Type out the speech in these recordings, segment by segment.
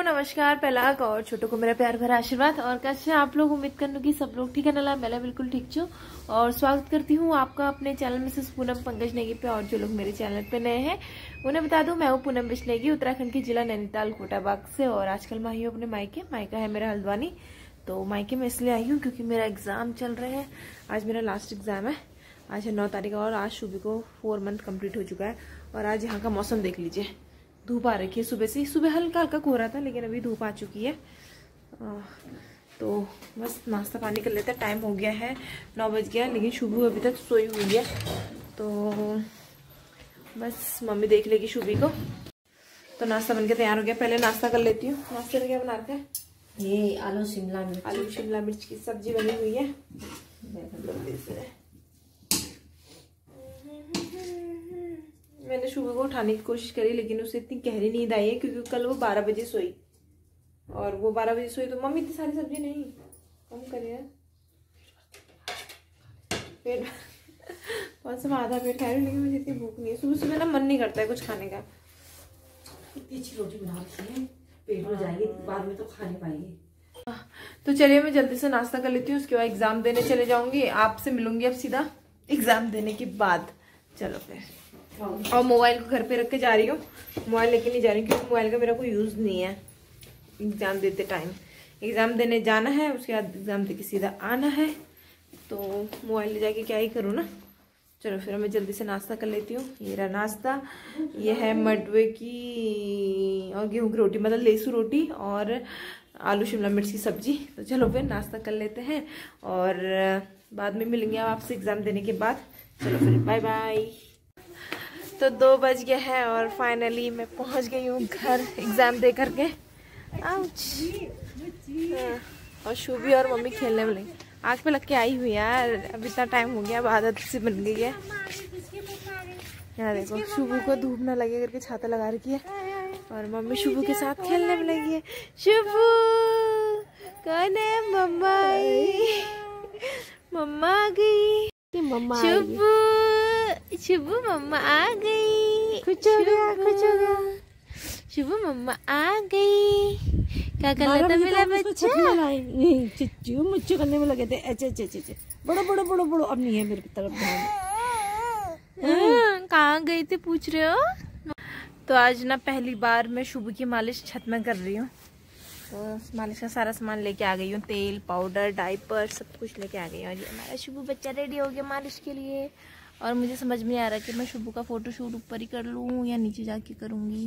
नमस्कार, पहलाक और छोटों को मेरा प्यार भरा आशीर्वाद। और कैसे आप लोग, उम्मीद करने की सब लोग ठीक है ना। मैं बिल्कुल ठीक छूँ और स्वागत करती हूँ आपका अपने चैनल मिसेस पूनम पंकज नेगी पे। और जो लोग मेरे चैनल पे नए हैं उन्हें बता दूं, मैं हूँ पूनम बिश्नेगी, उत्तराखंड के जिला नैनीताल कोटाबाग से। और आजकल मैं आई हूँ अपने मायका है मेरा हल्द्वानी। तो मायके में इसलिए आई हूँ क्योंकि मेरा एग्जाम चल रहे हैं। आज मेरा लास्ट एग्जाम है, आज है 9 तारीख और आज सुबह को 4 मंथ कंप्लीट हो चुका है। और आज यहाँ का मौसम देख लीजिए, धूप आ रखी है सुबह से। सुबह हल्का हल्का कोहरा था लेकिन अभी धूप आ चुकी है। तो बस नाश्ता पानी कर लेते हैं। टाइम हो गया है 9 बज गया, लेकिन शुभू अभी तक सोई हुई है। तो बस मम्मी देख लेगी शुभी को। तो नाश्ता बनके तैयार हो गया, पहले नाश्ता कर लेती हूँ। नाश्ते में क्या बना रखा है? ये आलू शिमला मिर्च की सब्जी बनी हुई है। मैंने शुभ को उठाने की कोशिश करी लेकिन उसे इतनी गहरी नींद आई है क्योंकि कल वो 12 बजे सोई। और वो 12 बजे सोई तो मम्मी इतनी सारी सब्जी नहीं, कम करिए पेट कौन सा आधा पेट खा रही हूँ, लेकिन मुझे इतनी भूख नहीं है। सुबह सुबह ना मन नहीं करता है कुछ खाने का। इतनी अच्छी रोटी बना रखी है, पेट में जाएगी, बाद में तो खा नहीं पाएगी। तो चलिए मैं जल्दी से नाश्ता कर लेती हूँ, उसके बाद एग्जाम देने चले जाऊंगी। आपसे मिलूंगी अब सीधा एग्जाम देने के बाद। चलो फिर। और मोबाइल को घर पे रख के जा रही हूँ, मोबाइल लेके नहीं जा रही क्योंकि मोबाइल का मेरा कोई यूज नहीं है। एग्जाम देते टाइम एग्जाम देने जाना है, उसके बाद एग्जाम देके सीधा आना है। तो मोबाइल ले जाके क्या ही करूँ ना। चलो फिर मैं जल्दी से नाश्ता कर लेती हूँ। ये रहा नाश्ता, ये है मडवे की और गेहूं की रोटी, मतलब लेसू रोटी और आलू शिमला मिर्च की सब्जी। तो चलो फिर नाश्ता कर लेते हैं और बाद में मिलेंगे आपसे एग्जाम देने के बाद। चलो फिर बाय बाय। तो 2 बज गया है और फाइनली मैं पहुंच गई हूँ घर एग्जाम दे करके। और शुभी और मम्मी खेलने वाली आँख पे लग के आई हुई यार। अब इतना टाइम हो गया, अब आदत सी बन गई है। यहाँ देखो शुभू को धूप ना लगे करके छाता लगा रखी है और मम्मी शुभू के साथ खेलने में लगी है। शुभू कौन है? मम्मा आई, मम्मा आ गई। शुभू मम्मा आ गई। खुश हो गया। शुभू मम्मा आ गई। क्या कर रहा था मेरा बच्चा? चिच्चू मुच्चू करने में लगे थे। अच्छे बड़ो अब नहीं है मेरे तरफ। कहाँ गई थी पूछ रहे हो? तो आज ना पहली बार मैं शुभू की मालिश छत में कर रही हूँ। तो मालिश का सारा सामान लेके आ गई हूँ, तेल, पाउडर, डायपर, सब कुछ लेके आ गई हूँ। और ये हमारा शुभू बच्चा रेडी हो गया मालिश के लिए। और मुझे समझ में आ रहा है कि मैं शुभू का फोटो शूट ऊपर ही कर लूँ या नीचे जाके करूँगी।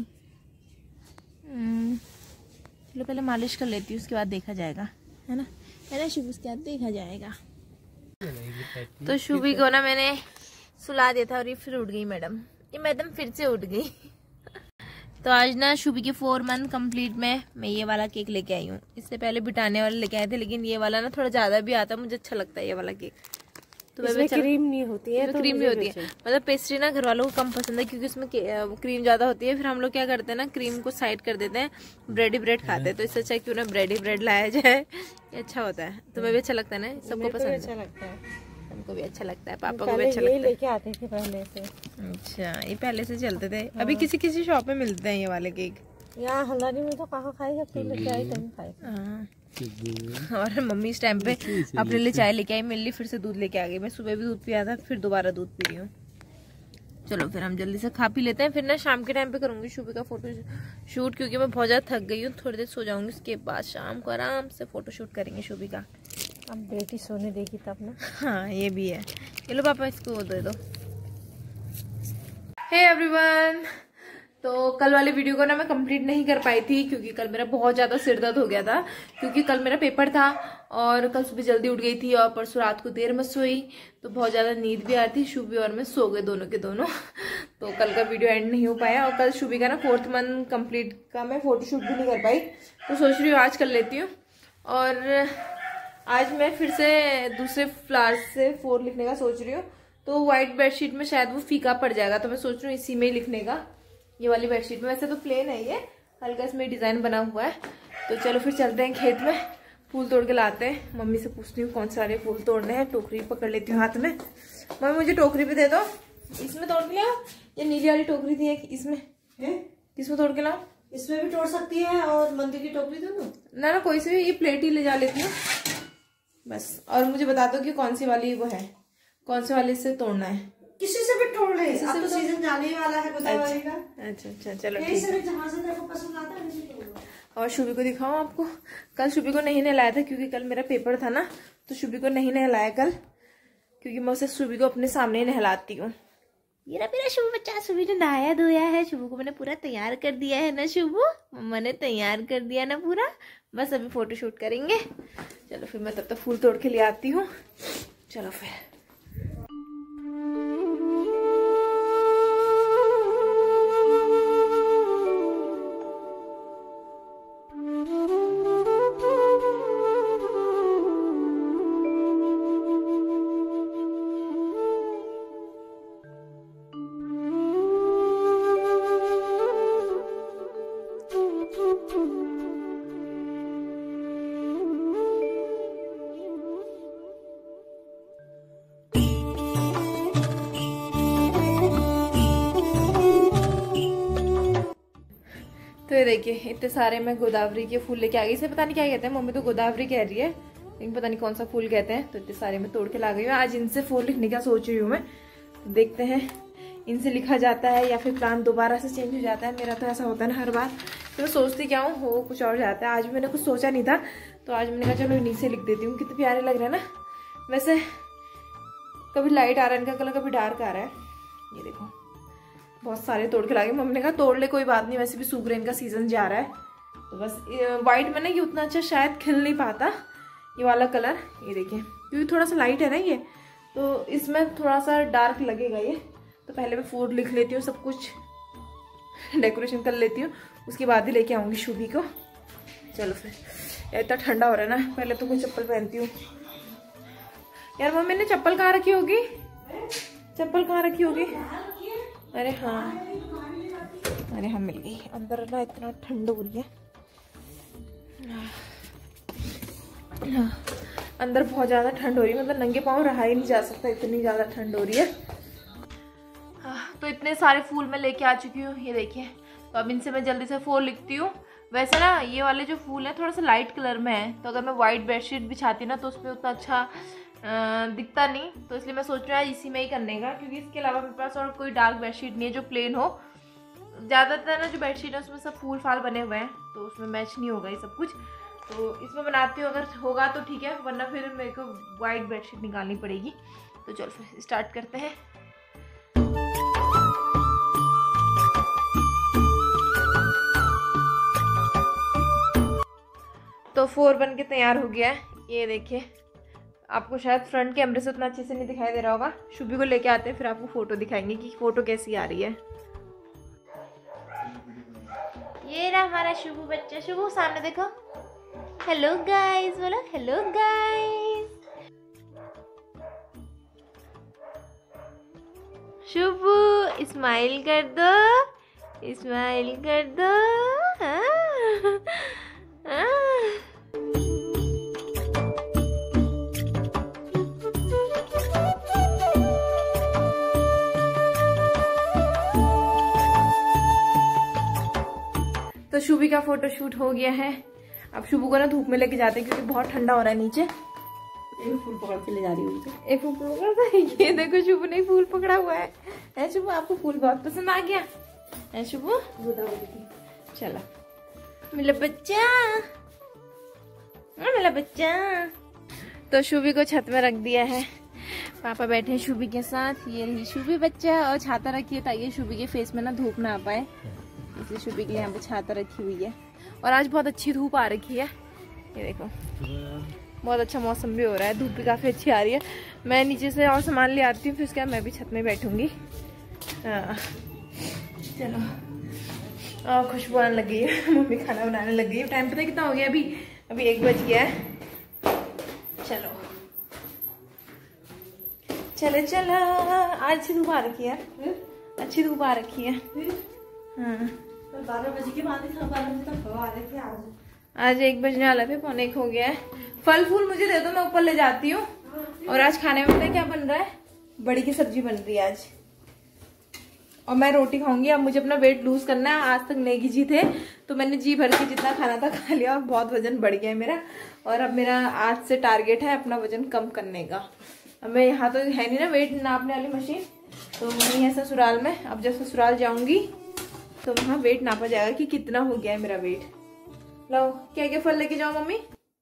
चलो पहले मालिश कर लेती हूँ, उसके बाद देखा जाएगा, है ना शुभू, उसके बाद देखा जाएगा। तो शुभी को ना मैंने सुला दिया था और ये फिर उठ गई मैडम फिर से उठ गई। तो आज ना शुभी के 4 मंथ कंप्लीट में मैं ये वाला केक लेके आई हूँ। इससे पहले बिटाने वाले लेके आए थे, लेकिन ये वाला ना थोड़ा ज्यादा भी आता, मुझे अच्छा लगता है ये वाला केक। तो इसमें क्रीम नहीं होती है, तो क्रीम नहीं होती है, मतलब पेस्ट्री ना घर वालों को कम पसंद है क्योंकि उसमें क्रीम ज्यादा होती है। फिर हम लोग क्या करते हैं ना, क्रीम को साइड कर देते हैं, ब्रेड ही ब्रेड खाते हैं। तो इससे अच्छा क्यों ना ब्रेड ही ब्रेड लाया जाए, ये अच्छा होता है। तुम्हें भी अच्छा लगता है ना? सबको पसंद अच्छा लगता है, हमको भी अच्छा लगता है, पापा को भी अच्छा लगता है। लेके आते थे पहले से। अच्छा, ये पहले से चलते थे। अभी किसी शॉप में मिलते हैं ये वाले केक। यहाँ हल्द्वानी में तो कहाँ खाएगा, तू लेके आई तभी खाएगा। और मम्मी इस टाइम पे अपने लिए चाय लेके आई, मेरे लिए फिर से दूध लेके आ गई। मैं सुबह भी दूध पिया था, फिर दोबारा दूध पी रही हूँ। चलो फिर हम जल्दी से खा पी लेते हैं, फिर ना शाम के टाइम पे करूंगी शुभी का फोटो शूट क्योंकि मैं बहुत ज्यादा थक गई हूँ। थोड़ी देर सो जाऊंगी, उसके बाद शाम को आराम से फोटो शूट करेंगे शुभी का। अब बेटी सोने देगी तब ना। हाँ ये भी है। चलो पापा इसको दे दो। हे एवरीवन, तो कल वाली वीडियो को ना मैं कंप्लीट नहीं कर पाई थी क्योंकि कल मेरा बहुत ज्यादा सिर दर्द हो गया था। क्योंकि कल मेरा पेपर था और कल सुबह जल्दी उठ गई थी और परसों रात को देर में सोई, तो बहुत ज्यादा नींद भी आ रही थी। शुभी और मैं सो गए दोनों के दोनों। तो कल का वीडियो एंड नहीं हो पाया। और कल शुभी का ना 4th मंथ कंप्लीट का मैं फोटोशूट भी नहीं कर पाई, तो सोच रही हूँ आज कर लेती हूँ। और आज मैं फिर से दूसरे फ्लावर से 4 लिखने का सोच रही हूँ। तो व्हाइट बेडशीट में शायद वो फीका पड़ जाएगा, तो मैं सोच रही हूँ इसी में ही लिखने का, ये वाली बेडशीट में। वैसे तो प्लेन है ये, हल्का इसमें डिजाइन बना हुआ है। तो चलो फिर चलते हैं खेत में, फूल तोड़ के लाते हैं। मम्मी से पूछती हूँ कौन सारे फूल तोड़ने हैं। टोकरी पकड़ लेती हूँ हाथ में। मम्मी मुझे टोकरी भी दे दो, इसमें तोड़ के लाओ। ये नीली वाली टोकरी थी एक, इसमें तोड़ के लाओ। इसमें भी तोड़ सकती है और मंदिर की टोकरी दोनों। ना कोई सी भी, ये प्लेट ही ले जा लेती हूँ बस। और मुझे बता दो कि कौन सी वाली वो है, कौन से वाले से तोड़ना है। किसी से भी तोड़ ले, अब तो सीजन जाने वाला है गोदावरी का। अच्छा चलो ठीक है, जहाँ से तेरे को पसंद आता है। और शुभी को दिखाऊं आपको, कल शुभी को नहीं नहलाया था क्योंकि कल मेरा पेपर था ना, तो शुभी को नहीं नहलाया कल, क्योंकि मैं उसे शुभी को अपने सामने ही नहलाती हूँ। ये ना मेरा शुभू बच्चा, शुभी ने नहाया धोया है, शुभू को मैंने पूरा तैयार कर दिया है ना शुभू, मम्मा ने तैयार कर दिया ना पूरा। बस अभी फोटो शूट करेंगे। चलो फिर मैं तब तक फूल तोड़ के ले आती हूँ। चलो फिर। तो ये देखिए इतने सारे मैं गोदावरी के फूल लेके आ गई। इसे पता नहीं क्या कहते हैं, मम्मी तो गोदावरी कह रही है लेकिन पता नहीं कौन सा फूल कहते हैं। तो इतने सारे मैं तोड़ के ला गई हूँ। आज इनसे फूल लिखने का सोच रही हूँ मैं, तो देखते हैं इनसे लिखा जाता है या फिर प्लान दोबारा से चेंज हो जाता है। मेरा तो ऐसा होता है ना हर बार, तो मैं सोचती क्या हूँ हो कुछ और जाता है। आज मैंने कुछ सोचा नहीं था, तो आज मैंने कहा चलो इन्हीं से लिख देती हूँ। कितने प्यारे लग रहे हैं ना। वैसे कभी लाइट आ रहा है इनका कलर, कभी डार्क आ रहा है। ये देखो बहुत सारे तोड़ के लागे। मम्मी ने कहा तोड़ ले कोई बात नहीं, वैसे भी सूख रहे, इनका सीजन जा रहा है। तो बस व्हाइट में ना ये उतना अच्छा शायद खिल नहीं पाता ये वाला कलर। ये देखिए क्योंकि थोड़ा सा लाइट है ना ये, तो इसमें थोड़ा सा डार्क लगेगा ये। तो पहले मैं फूड लिख लेती हूँ, सब कुछ डेकोरेशन कर लेती हूँ, उसके बाद ही लेके आऊँगी शुभी को। चलो फिर। इतना ठंडा हो रहा है ना, पहले तो कोई चप्पल पहनती हूँ। यार मम्मी ने चप्पल कहाँ रखी होगी, चप्पल कहाँ रखी होगी। अरे हाँ, अरे हाँ मिल गई। अंदर ना इतना ठंड हो रही है, हाँ अंदर बहुत ज़्यादा ठंड हो रही है, मतलब नंगे पाँव रहा ही नहीं जा सकता, इतनी ज़्यादा ठंड हो रही है। तो इतने सारे फूल मैं लेके आ चुकी हूँ, ये देखिए। तो अब इनसे मैं जल्दी से फूल लिखती हूँ। वैसे ना ये वाले जो फूल हैं थोड़ा सा लाइट कलर में है, तो अगर मैं वाइट बेडशीट बिछाती ना तो उसमें उतना अच्छा दिखता नहीं, तो इसलिए मैं सोच रही हूँ इसी में ही करने का, क्योंकि इसके अलावा मेरे पास और कोई डार्क बेडशीट नहीं है जो प्लेन हो। ज़्यादातर ना जो बेडशीट है उसमें सब फूल फाल बने हुए हैं, तो उसमें मैच नहीं होगा ये सब कुछ। तो इसमें बनाती हूँ, अगर होगा तो ठीक है, वरना फिर मेरे को वाइट बेडशीट निकालनी पड़ेगी। तो चलो फिर स्टार्ट करते हैं। तो 4 बन के तैयार हो गया है, ये देखिए। आपको शायद फ्रंट कैमरे से उतना अच्छे से नहीं दिखाई दे रहा होगा। शुभी को लेके आते हैं, फिर आपको फोटो दिखाएंगे कि फोटो कैसी आ रही है। ये रहा हमारा शुभू बच्चा। शुभू सामने देखो, हेलो गाइस बोलो, हेलो गाइस। शुभू स्माइल कर दो, स्माइल कर दो। हाँ। हाँ। तो शुभी का फोटो शूट हो गया है। अब शुभू को ना धूप में लेके जाते हैं क्योंकि बहुत ठंडा हो रहा है नीचे। एक फूल पकड़ के ले जा रही हूँ, एक फूल पकड़ा। ये देखो शुभू ने फूल पकड़ा हुआ है। शुभू आपको फूल बहुत पसंद आ गया है शुभू? चलो मेरा बच्चा, मेरा बच्चा। तो शुभी को छत में रख दिया है, पापा बैठे हैं शुभी के साथ। ये रही शुभी बच्चा, और छाता रखी है ताकि शुभी के फेस में ना धूप ना आ पाए, इसलिए शुभी के लिए यहाँ पे छाता रखी हुई है। और आज बहुत अच्छी धूप आ रखी है, ये देखो बहुत अच्छा मौसम भी हो रहा है, धूप भी काफ़ी अच्छी आ रही है। मैं नीचे से और सामान ले आती हूँ, फिर उसके बाद मैं भी छत में बैठूंगी। चलो खुशबू आने लगी है, मम्मी खाना बनाने लग गई है। टाइम पता है कितना हो गया? अभी 1 बज गया है। चलो चलो चलो, आज अच्छी धूप आ रखी है, अच्छी धूप आ रखी है। हाँ 12 बजे के बाद 12 बजे तक हवा आ रही थी। आज 1 बजने वाला है, 1:45 हो गया है। फल फूल मुझे दे दो, मैं ऊपर ले जाती हूँ। और आज खाने में पता है क्या बन रहा है? बड़ी की सब्जी बन रही है आज। और मैं रोटी खाऊंगी। अब मुझे अपना वेट लूज करना है। आज तक नहीं घिची थे तो मैंने जी भर के जितना खाना था खा लिया और बहुत वजन बढ़ गया है मेरा। और अब मेरा आज से टारगेट है अपना वजन कम करने का। अब मैं यहाँ तो है नहीं ना वेट नापने वाली मशीन, तो वहीं है ससुराल में। अब जब ससुराल जाऊंगी तो वहाँ वेट नापा जाएगा कि कितना हो गया है मेरा वेट। लो क्या क्या फल लेके जाओ मम्मी।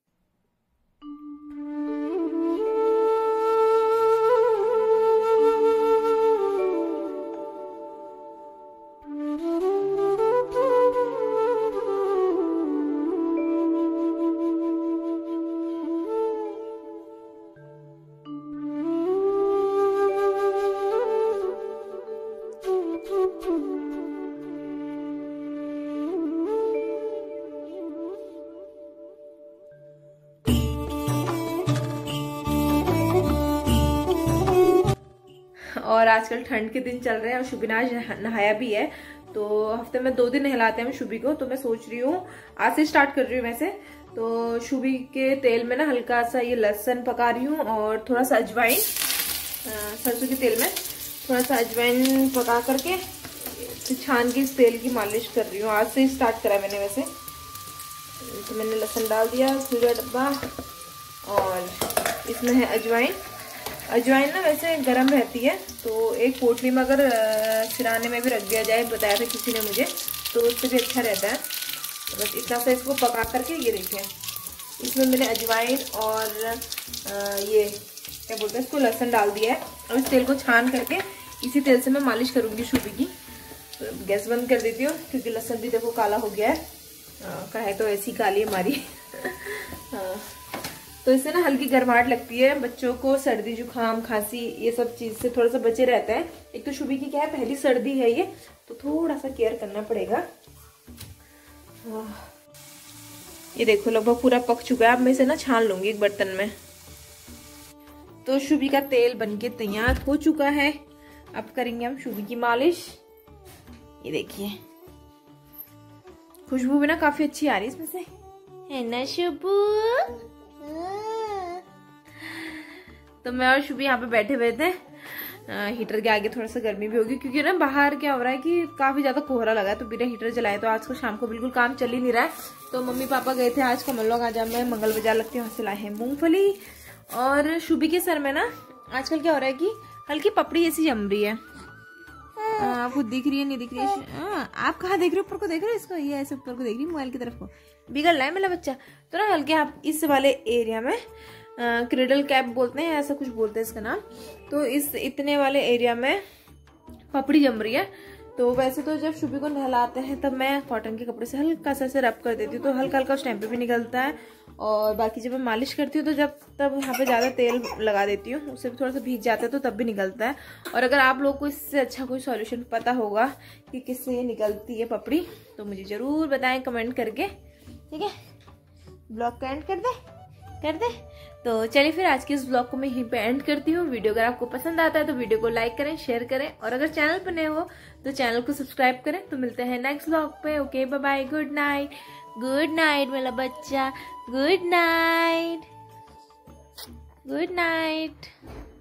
और आजकल ठंड के दिन चल रहे हैं और शुभिना आज नहाया भी है, तो हफ्ते में 2 दिन नहलाते हैं हम शुभी को। तो मैं सोच रही हूँ आज से स्टार्ट कर रही हूँ वैसे तो शुभी के तेल में ना हल्का सा ये लहसुन पका रही हूँ और थोड़ा सा अजवाइन, सरसों के तेल में थोड़ा सा अजवाइन पका करके फिर छान के इस तेल की मालिश कर रही हूँ। आज से स्टार्ट करा मैंने वैसे। तो मैंने लहसुन डाल दिया पूरा डब्बा और इसमें है अजवाइन। अजवाइन ना वैसे गर्म रहती है, तो एक पोटली में अगर सिराने में भी रख दिया जाए, बताया था किसी ने मुझे, तो उससे भी अच्छा रहता है। तो बस इतना सा इसको पका करके ये देखें, इसमें मैंने अजवाइन और ये क्या बोलते हैं इसको लहसुन डाल दिया है। और इस तेल को छान करके इसी तेल से मैं मालिश करूँगी शुभी की। तो गैस बंद कर देती हूँ क्योंकि लहसुन भी देखो काला हो गया है। कढ़ाई तो ऐसी काली हमारी। हाँ, तो इससे ना हल्की गर्माहट लगती है। बच्चों को सर्दी जुकाम खांसी ये सब चीज से थोड़ा सा बचे रहता है। एक तो शुभी की क्या है पहली सर्दी है ये, तो थोड़ा सा केयर करना पड़ेगा। ये देखो लगभग पूरा पक चुका है। अब मैं इसे ना छान लूंगी एक बर्तन में। तो शुभी का तेल बनके तैयार हो चुका है। अब करेंगे हम शुभी की मालिश। ये देखिए खुशबू भी ना काफी अच्छी आ रही है इसमें से, है ना शुभू। तो मैं और शुभी यहाँ पे बैठे हुए थे हीटर के आगे। थोड़ा सा गर्मी भी होगी क्योंकि ना बाहर क्या हो रहा है कि काफी ज्यादा कोहरा लगा है, तो बिना हीटर जलाए तो आज को शाम को बिल्कुल काम चल ही नहीं रहा है। तो मम्मी पापा गए थे आज कमल लोग आज मैं मंगल बाजार लगती है, वहां से लाए हैं मूंगफली। और शुभी के सर में ना आजकल क्या हो रहा है कि हल्की पपड़ी जैसी जम रही है। आपको दिख रही है नहीं दिख रही है? आप कहाँ देख रहे हो? ऊपर को देख रहे हो इसको? ये ऐसे ऊपर को देख रही है मोबाइल की तरफ को। बिगड़ रहा है मेरा बच्चा। तो ना हल्के आप इस वाले एरिया में क्रिडल कैप बोलते हैं, ऐसा कुछ बोलते हैं इसका नाम। तो इस इतने वाले एरिया में पपड़ी जम रही है। तो वैसे तो जब शुभी को नहलाते हैं तब मैं कॉटन के कपड़े से हल्का सा रब कर देती हूँ, तो हल्का हल्का उस टाइम पे भी निकलता है। और बाकी जब मैं मालिश करती हूँ तो जब तब यहाँ पे ज्यादा तेल लगा देती हूँ, उससे भी थोड़ा सा भीग जाता है तो तब भी निकलता है। और अगर आप लोग को इससे अच्छा कोई सॉल्यूशन पता होगा कि किससे ये निकलती है पपड़ी, तो मुझे जरूर बताएं कमेंट करके। ठीक है, ब्लॉग का एंड कर दे। तो चलिए फिर आज के इस ब्लॉग को मैं यहीं पे एंड करती हूँ। वीडियो अगर आपको पसंद आता है तो वीडियो को लाइक करें, शेयर करें, और अगर चैनल पर नए हो तो चैनल को सब्सक्राइब करें। तो मिलते हैं नेक्स्ट ब्लॉग पे। Okay bye bye, good night मेरा बच्चा, गुड नाइट।